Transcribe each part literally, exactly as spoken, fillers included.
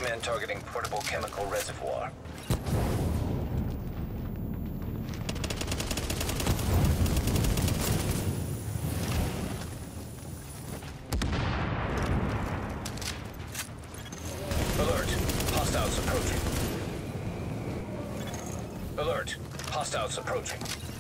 Recommend targeting portable chemical reservoir. Alert. Hostiles approaching. Alert. Hostiles approaching.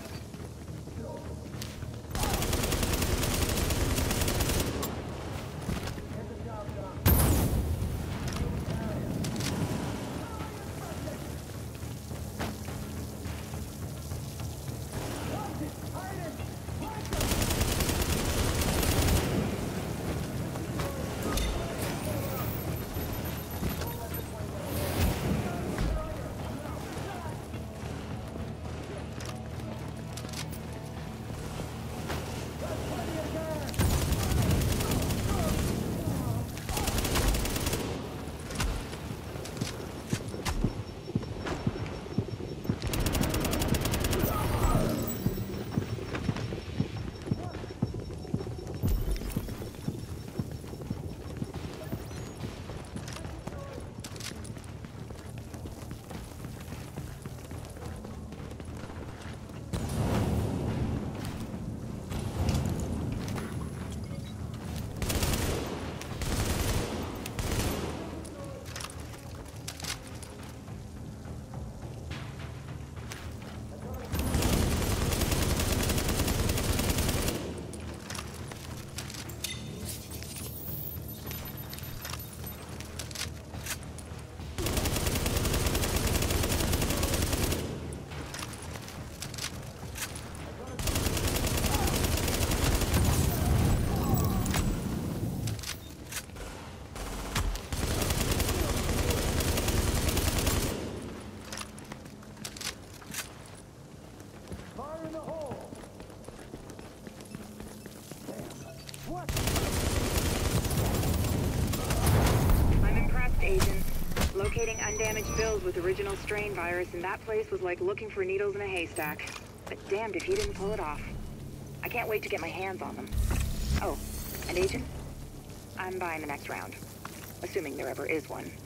I'm impressed, Agent. Locating undamaged bills with original strain virus in that place was like looking for needles in a haystack. But damned if you didn't pull it off. I can't wait to get my hands on them. Oh, and Agent, I'm buying the next round. Assuming there ever is one.